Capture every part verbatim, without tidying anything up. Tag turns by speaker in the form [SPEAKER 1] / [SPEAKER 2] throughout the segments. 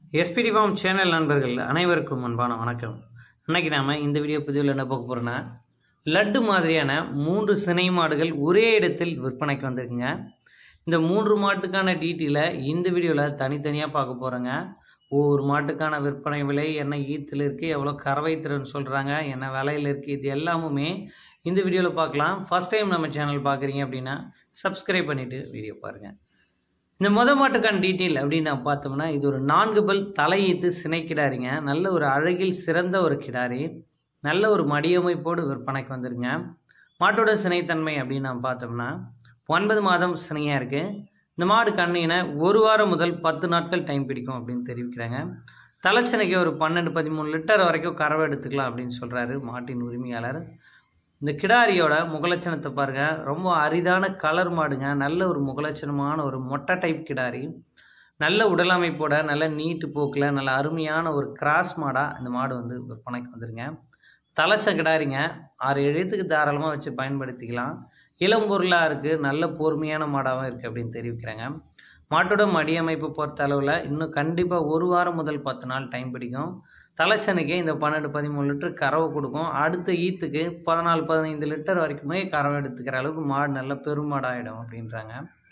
[SPEAKER 1] SPD form channel நண்பர்கள் அனைவருக்கும் அன்பான வணக்கம். இன்னைக்கு நாம இந்த வீடியோ பதிவில் என்ன பார்க்க போறோம்னா, லட்டு மாதிரியான மூன்று சினை மாடுகள் ஒரே இடத்தில் விற்பனைக்கு வந்திருக்குங்க. இந்த மூன்று மாட்டுக்கான டீட்டெயிலை இந்த வீடியோவில் தனித்தனியாக பார்க்க போகிறோங்க. ஒவ்வொரு மாட்டுக்கான விற்பனை விலை, என்ன ஈத்தில் இருக்குது, எவ்வளோ கறவை திறன் சொல்கிறாங்க, என்ன விலையில் இருக்குது, இது எல்லாமுமே இந்த வீடியோவில் பார்க்கலாம். ஃபஸ்ட் டைம் நம்ம சேனல் பார்க்குறீங்க அப்படின்னா சப்ஸ்கிரைப் பண்ணிவிட்டு வீடியோ பாருங்கள். இந்த மொத மாட்டுக்கான டீட்டெயில் அப்படின்னு நான் பார்த்தோம்னா, இது ஒரு நான்கு பல் தலையீத்து சினை கிடாரிங்க. நல்ல ஒரு அழகில் சிறந்த ஒரு கிடாரி, நல்ல ஒரு மடியமைப்போடு விற்பனைக்கு வந்துருங்க. மாட்டோட சினைத்தன்மை அப்படின்னு நான் பார்த்தோம்னா ஒன்பது மாதம் சினையாக இருக்குது. இந்த மாடு கண்ணினை ஒரு வாரம் முதல் பத்து நாட்கள் டைம் பிடிக்கும் அப்படின்னு தெரிவிக்கிறாங்க. தலைச்சனைக்கு ஒரு பன்னெண்டு பதிமூணு லிட்டர் வரைக்கும் கறவை எடுத்துக்கலாம் அப்படின்னு சொல்கிறாரு மாட்டின் உரிமையாளர். இந்த கிடாரியோட முகலட்சணத்தை பாருங்கள், ரொம்ப அரிதான கலர் மாடுங்க. நல்ல ஒரு முகலட்சணமான ஒரு மொட்டை டைப் கிடாரி, நல்ல உடலமைப்போட நல்ல நீட்டு போக்கில் நல்ல அருமையான ஒரு கிராஸ் மாடாக இந்த மாடு வந்து விற்பனைக்கு வந்துருங்க. தலைச்ச கிடாரிங்க, ஆறு எழுத்துக்கு தாராளமாக வச்சு பயன்படுத்திக்கலாம். இளம்பொருளாக இருக்குது, நல்ல பொறுமையான மாடாகவும் இருக்குது அப்படின்னு தெரிவிக்கிறாங்க. மாட்டோட மடியமைப்பு பொறுத்த அளவில் இன்னும் கண்டிப்பாக ஒரு வாரம் முதல் பத்து நாள் டைம் பிடிக்கும். தலைச்சனுக்கே இந்த பன்னெண்டு பதிமூணு லிட்டர் கறவை கொடுக்கும். அடுத்த ஈத்துக்கு பதினாலு பதினைந்து லிட்டர் வரைக்குமே கறவை எடுத்துக்கிற அளவுக்கு மாடு நல்ல பெருமாடாகிடும் அப்படின்றாங்க.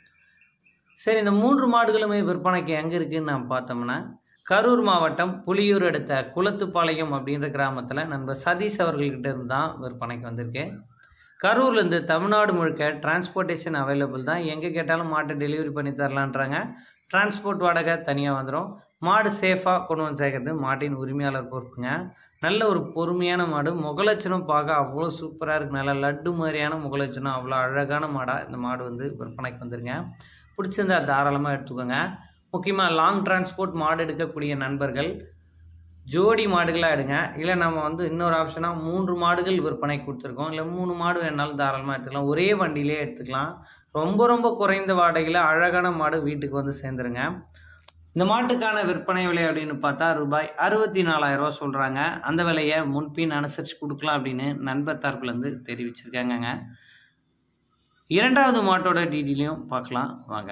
[SPEAKER 1] சரி, இந்த மூன்று மாடுகளுமே விற்பனைக்கு எங்கே இருக்குதுன்னு நாம் பார்த்தோம்னா, கரூர் மாவட்டம் புலியூர் அடுத்த குளத்துப்பாளையம் அப்படின்ற கிராமத்தில் நண்பர் சதீஷ் அவர்கள்கிட்ட இருந்து தான் விற்பனைக்கு வந்திருக்கு. கரூர்லேருந்து தமிழ்நாடு முழுக்க டிரான்ஸ்போர்ட்டேஷன் அவைலபிள் தான். எங்கே கேட்டாலும் மாட்டை டெலிவரி பண்ணி தரலான்றாங்க. டிரான்ஸ்போர்ட் வாடகை தனியாக வந்துடும். மாடு சேஃபாக கொண்டு வந்து சேர்க்கறது மாட்டின் உரிமையாளர் பொறுப்புங்க. நல்ல ஒரு பொறுமையான மாடு, முகலட்சணம் பார்க்க அவ்வளோ சூப்பராக இருக்குது. நல்ல லட்டு மாதிரியான முகலட்சணம், அவ்வளோ அழகான மாடாக இந்த மாடு வந்து விற்பனைக்கு வந்துருங்க. பிடிச்சிருந்தா தாராளமாக எடுத்துக்கோங்க. முக்கியமாக லாங் டிரான்ஸ்போர்ட் மாடு எடுக்கக்கூடிய நண்பர்கள் ஜோடி மாடுகளாக எடுங்க. இல்லை நம்ம வந்து இன்னொரு ஆப்ஷனாக மூன்று மாடுகள் விற்பனை கொடுத்துருக்கோம், இல்லை மூணு மாடு வேணாலும் தாராளமாக எடுத்துக்கலாம். ஒரே வண்டியிலே எடுத்துக்கலாம். ரொம்ப ரொம்ப குறைந்த வாடகையில் அழகான மாடு வீட்டுக்கு வந்து சேர்ந்துருங்க. இந்த மாட்டுக்கான விற்பனை விலை அப்படின்னு பார்த்தா ரூபாய் அறுபத்தி நாலாயிரம் ரூபா சொல்கிறாங்க. அந்த விலையை முன்பின் அனுசரித்து கொடுக்கலாம் அப்படின்னு நண்பர் தரப்புலேருந்து தெரிவிச்சிருக்காங்கங்க. இரண்டாவது மாட்டோட டீட்டெயிலையும் பார்க்கலாம் வாங்க.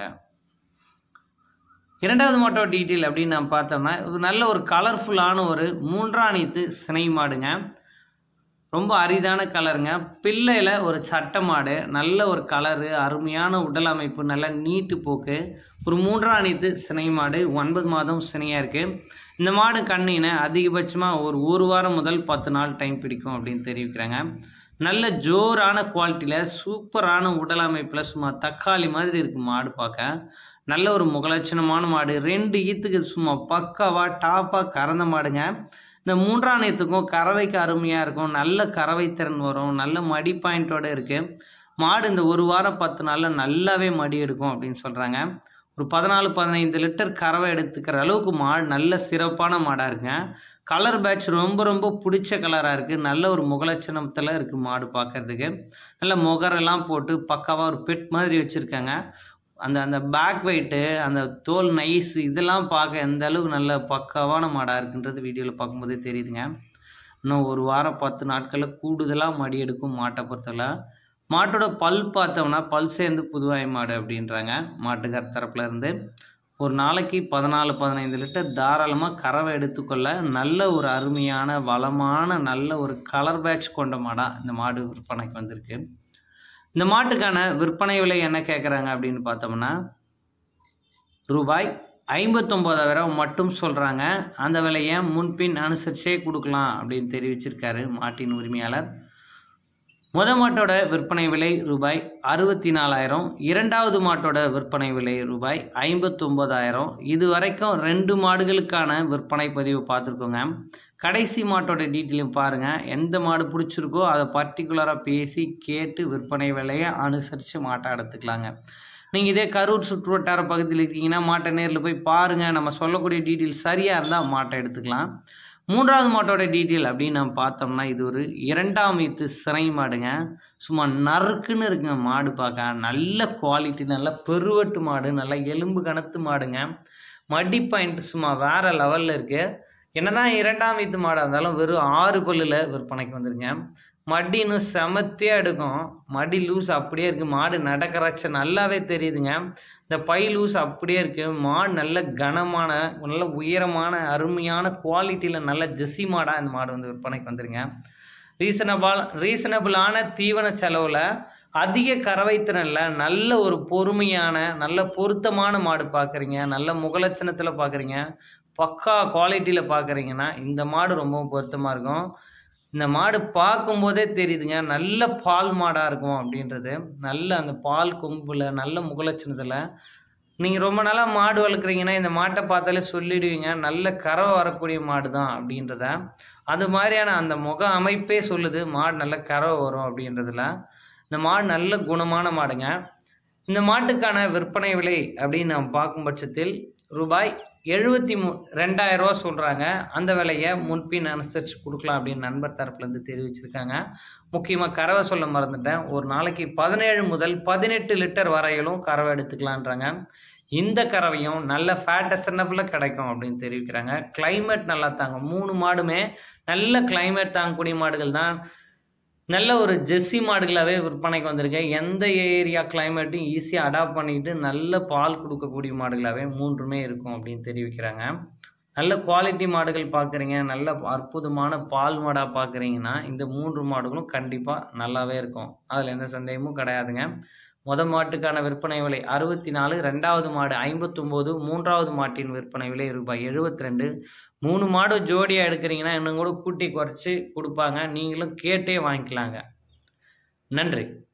[SPEAKER 1] இரண்டாவது மாட்டோட டீட்டெயில் அப்படின்னு நான் பார்த்தோம்னா, இது நல்ல ஒரு கலர்ஃபுல்லான ஒரு மூன்றாம் நீத்து சினை மாடுங்க. ரொம்ப அரிதான கலருங்க. பிள்ளையில் ஒரு சட்டை மாடு, நல்ல ஒரு கலரு, அருமையான உடல் அமைப்பு, நல்ல நீட்டு போக்கு, ஒரு மூன்றாம் நீத்து சினை மாடு, ஒன்பது மாதம் சினையாக இருக்குது. இந்த மாடு கண்ணினை அதிகபட்சமாக ஒரு ஒரு வாரம் முதல் பத்து நாள் டைம் பிடிக்கும் அப்படின்னு தெரிவிக்கிறாங்க. நல்ல ஜோரான குவாலிட்டியில் சூப்பரான உடல் அமைப்பில் சும்மா தக்காளி மாதிரி இருக்குது மாடு பார்க்க. நல்ல ஒரு முகலட்சணமான மாடு, ரெண்டு ஈத்துக்கு சும்மா பக்காவாக டாப்பாக கறந்த மாடுங்க. இந்த மூன்றாம் நேத்துக்கும் கறவைக்கு அருமையாக இருக்கும். நல்ல கறவை திறன் வரும், நல்ல மடி பாயிண்ட்டோடு இருக்குது மாடு. இந்த ஒரு வாரம் பத்து நாளில் நல்லாவே மடி எடுக்கும் அப்படின்னு சொல்கிறாங்க. ஒரு பதினாலு பதினைந்து லிட்டர் கறவை எடுத்துக்கிற அளவுக்கு மாடு நல்ல சிறப்பான மாடாக இருக்குங்க. கலர் பேட்ச் ரொம்ப ரொம்ப பிடிச்ச கலராக இருக்குது. நல்ல ஒரு முகலட்சணத்தில் இருக்குது மாடு பார்க்குறதுக்கு. நல்ல முகரெல்லாம் போட்டு பக்காவாக ஒரு பெட் மாதிரி வச்சுருக்காங்க. அந்த அந்த பேக் வெயிட்டு, அந்த தோல் நைஸ், இதெல்லாம் பார்க்க எந்த அளவுக்கு நல்ல பக்காவான மாடாக இருக்குன்றது வீடியோவில் பார்க்கும்போதே தெரியுதுங்க. இன்னும் ஒரு வாரம் பத்து நாட்களில் கூடுதலாக மடி எடுக்கும் மாட்டை பொறுத்தவரை. மாட்டோட பல் பார்த்தோம்னா பல் சேர்ந்து புதுவாய் மாடு அப்படின்றாங்க மாட்டுக்கார தரப்புல இருந்து. ஒரு நாளைக்கு பதினாலு பதினைந்து லிட்டர் தாராளமாக கறவை எடுத்துக்கொள்ள நல்ல ஒரு அருமையான வளமான நல்ல ஒரு கலர் பேட்ச் கொண்ட மாடாக இந்த மாடு விற்பனைக்கு வந்திருக்கு. இந்த மாட்டுக்கான விற்பனை விலை என்ன கேட்குறாங்க அப்படின்னு பார்த்தோம்னா, ரூபாய் ஐம்பத்தொம்போதாயிரம் மட்டும் சொல்கிறாங்க. அந்த விலையை முன்பின் அனுசரிச்சே கொடுக்கலாம் அப்படின்னு தெரிவிச்சிருக்காரு மாட்டின் உரிமையாளர். முத மாட்டோட விற்பனை விலை ரூபாய் அறுபத்தி நாலாயிரம், இரண்டாவது மாட்டோட விற்பனை விலை ரூபாய் ஐம்பத்தொம்போதாயிரம். இது வரைக்கும் ரெண்டு மாடுகளுக்கான விற்பனை பதிவு பார்த்துருக்கோங்க. கடைசி மாட்டோட டீட்டெயிலும் பாருங்கள். எந்த மாடு பிடிச்சிருக்கோ அதை பர்டிகுலராக பேசி கேட்டு விற்பனை விலையை அனுசரித்து மாட்டை எடுத்துக்கலாங்க. நீங்கள் இதே கரூர் சுற்று வட்டார பகுதியில் இருக்கீங்கன்னா மாட்டை நேரில் போய் பாருங்கள். நம்ம சொல்லக்கூடிய டீட்டெயில் சரியாக இருந்தால் மாட்டை எடுத்துக்கலாம். மூன்றாவது மாட்டோட டீட்டெயில் அப்படின்னு நம்ம பார்த்தோம்னா, இது ஒரு இரண்டாம் ஈத்து சினை மாடுங்க. சும்மா நறுக்குன்னு இருக்குங்க மாடு பார்க்க. நல்ல குவாலிட்டி, நல்ல பெருவட்டு மாடு, நல்ல எலும்பு கனத்து மாடுங்க. மடி பாயிண்ட் சும்மா வேறு லெவலில் இருக்குது. என்னதான் இரண்டாம் ஈத்து மாடாக இருந்தாலும் வெறும் ஆறு பல்லில் விற்பனைக்கு வந்துருங்க. மடி இன்னும் செமத்தியாக எடுக்கும். மடி லூஸ் அப்படியே இருக்குது. மாடு நடக்கிறச்ச நல்லாவே தெரியுதுங்க. இந்த பை லூஸ் அப்படியே இருக்குது. மாடு நல்ல கனமான நல்ல உயரமான அருமையான குவாலிட்டியில் நல்ல ஜெர்சி மாடாக இந்த மாடு வந்து விற்பனைக்கு வந்துருங்க. ரீசனபிள் ரீசனபிளான தீவன செலவில் அதிக கறவை திறனில் நல்ல ஒரு பொறுமையான நல்ல பொருத்தமான மாடு பார்க்குறீங்க, நல்ல முகலட்சணத்தில் பார்க்குறீங்க, பக்கா குவாலிட்டியில் பார்க்குறீங்கன்னா இந்த மாடு ரொம்ப பொருத்தமாக இருக்கும். இந்த மாடு பார்க்கும்போதே தெரியுதுங்க நல்ல பால் மாடாக இருக்கும் அப்படின்றது. நல்ல அந்த பால் கொம்பில் நல்ல முகலட்சணத்தில் நீங்கள் ரொம்ப நாளாக மாடு வளர்க்குறீங்கன்னா இந்த மாட்டை பார்த்தாலே சொல்லிடுவீங்க நல்ல கறவை வரக்கூடிய மாடு தான் அப்படின்றத. அது மாதிரியான அந்த முக அமைப்பே சொல்லுது மாடு நல்ல கறவை வரும் அப்படின்றதுல. இந்த மாடு நல்ல குணமான மாடுங்க. இந்த மாட்டுக்கான விற்பனை விலை அப்படின்னு நம்ம பார்க்கும் பட்சத்தில் ரூபாய் எழுபத்தி மூ ரெண்டாயிரம் ரூபா சொல்கிறாங்க. அந்த விலையை முன்பின் அனுசரித்து கொடுக்கலாம் அப்படின்னு நண்பர் தரப்புலேருந்து தெரிவிச்சிருக்காங்க. முக்கியமாக கறவை சொல்ல மறந்துட்டேன். ஒரு நாளைக்கு பதினேழு முதல் பதினெட்டு லிட்டர் வரையிலும் கறவை எடுத்துக்கலான்றாங்க. இந்த கறவையும் நல்ல ஃபேட்டஸ்டனபிளாக கிடைக்கும் அப்படின்னு தெரிவிக்கிறாங்க. கிளைமேட் நல்லா தாங்க. மூணு மாடுமே நல்ல கிளைமேட் தாங்கக்கூடிய மாடுகள் தான். நல்ல ஒரு ஜெர்சி மாடுகளாகவே விற்பனைக்கு வந்திருக்கு. எந்த ஏரியா கிளைமேட்டும் ஈஸியாக அடாப்ட் பண்ணிக்கிட்டு நல்ல பால் கொடுக்கக்கூடிய மாடுகளாகவே மூன்றுமே இருக்கும் அப்படின்னு தெரிவிக்கிறாங்க. நல்ல குவாலிட்டி மாடுகள் பார்க்குறீங்க, நல்ல அற்புதமான பால் மாடாக பார்க்குறீங்கன்னா இந்த மூன்று மாடுகளும் கண்டிப்பாக நல்லாவே இருக்கும். அதில் எந்த சந்தேகமும் கிடையாதுங்க. மொதல் மாட்டுக்கான விற்பனை விலை அறுபத்தி நாலு, ரெண்டாவது மாடு ஐம்பத்தொம்போது, மூன்றாவது மாட்டின் விற்பனை விலை ரூபாய் எழுபத்தி ரெண்டு. மூணு மாடு ஜோடியாக எடுக்கிறீங்கன்னா இன்னும் கூட கூட்டி குறைச்சி கொடுப்பாங்க. நீங்களும் கேட்டே வாங்கிக்கலாங்க. நன்றி.